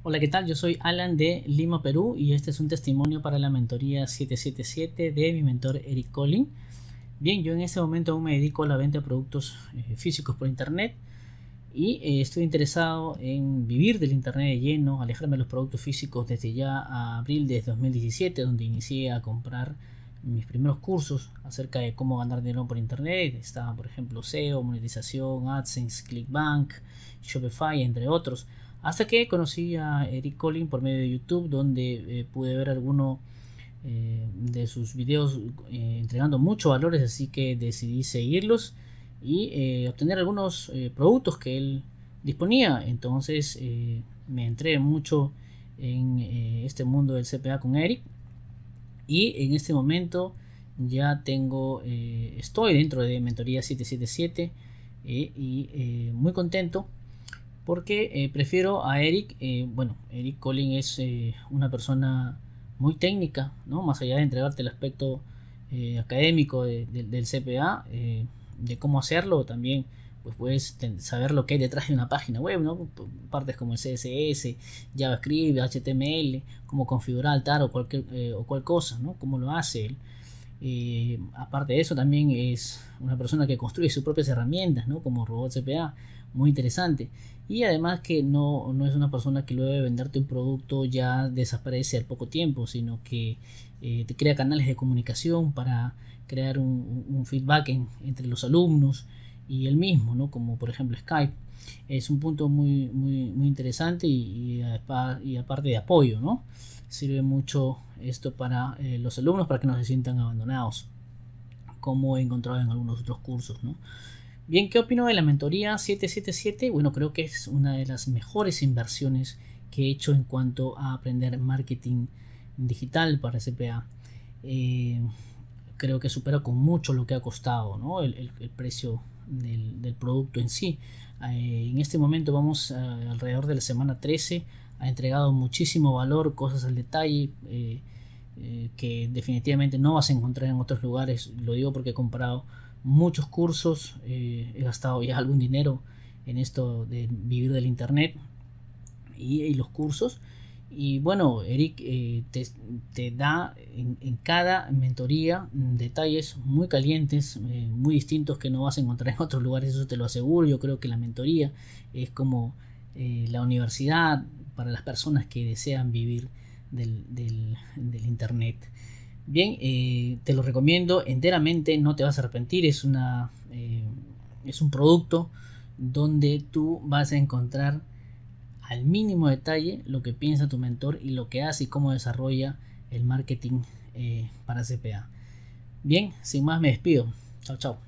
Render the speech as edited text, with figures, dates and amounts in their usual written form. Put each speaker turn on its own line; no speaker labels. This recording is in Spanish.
Hola, ¿qué tal? Yo soy Alan de Lima, Perú, y este es un testimonio para la mentoría 777 de mi mentor Eric Collin. Bien, yo en este momento aún me dedico a la venta de productos físicos por internet y estoy interesado en vivir del internet de lleno, alejarme de los productos físicos desde ya a abril de 2017, donde inicié a comprar mis primeros cursos acerca de cómo ganar dinero por internet. Estaban, por ejemplo, SEO, monetización, AdSense, ClickBank, Shopify, entre otros. Hasta que conocí a Eric Collin por medio de YouTube, donde pude ver alguno de sus videos entregando muchos valores, así que decidí seguirlos y obtener algunos productos que él disponía. Entonces me entré mucho en este mundo del CPA con Eric, y en este momento ya estoy dentro de mentoría 777 y muy contento porque prefiero a Eric. Bueno, Eric Collin es una persona muy técnica, ¿no? Más allá de entregarte el aspecto académico del CPA, de cómo hacerlo, también pues puedes saber lo que hay detrás de una página web, ¿no? Partes como el CSS, JavaScript, HTML, cómo configurar altar o cual cosa, ¿no? Cómo lo hace él. Aparte de eso, también es una persona que construye sus propias herramientas, ¿no? Como Robot CPA, muy interesante. Y además que no es una persona que luego de venderte un producto ya desaparece al poco tiempo, sino que te crea canales de comunicación para crear un feedback entre los alumnos y él mismo, ¿no? Como por ejemplo Skype. Es un punto muy interesante y aparte de apoyo, ¿no? Sirve mucho esto para los alumnos, para que no se sientan abandonados, como he encontrado en algunos otros cursos, ¿no? Bien, ¿qué opino de la mentoría 777? Bueno, creo que es una de las mejores inversiones que he hecho en cuanto a aprender marketing digital para CPA. Creo que supera con mucho lo que ha costado, ¿no? el precio del producto en sí. En este momento vamos alrededor de la semana 13. Ha entregado muchísimo valor, cosas al detalle que definitivamente no vas a encontrar en otros lugares. Lo digo porque he comprado muchos cursos, he gastado ya algún dinero en esto de vivir del internet y los cursos. Y bueno, Eric te da en cada mentoría detalles muy calientes, muy distintos, que no vas a encontrar en otros lugares, eso te lo aseguro. Yo creo que la mentoría es como la universidad para las personas que desean vivir del internet. Bien, te lo recomiendo enteramente, no te vas a arrepentir. Es un producto donde tú vas a encontrar al mínimo detalle lo que piensa tu mentor y lo que hace y cómo desarrolla el marketing para CPA. Bien, sin más me despido. Chao, chao.